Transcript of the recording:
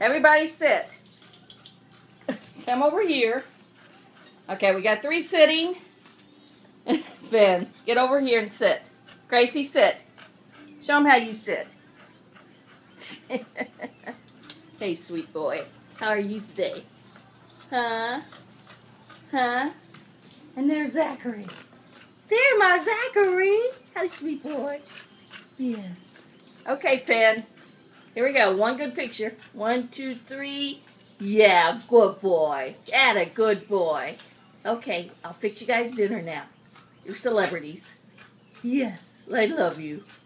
Everybody sit. Come over here. Okay, we got 3 sitting. Finn, get over here and sit. Gracie, sit. Show them how you sit. Hey, sweet boy. How are you today? Huh? Huh? And there's Zachary. There, my Zachary. Hi, sweet boy. Yes. Okay, Finn. Here we go. One good picture. 1, 2, 3. Yeah, good boy. Atta good boy. Okay, I'll fix you guys dinner now. You're celebrities. Yes, I love you.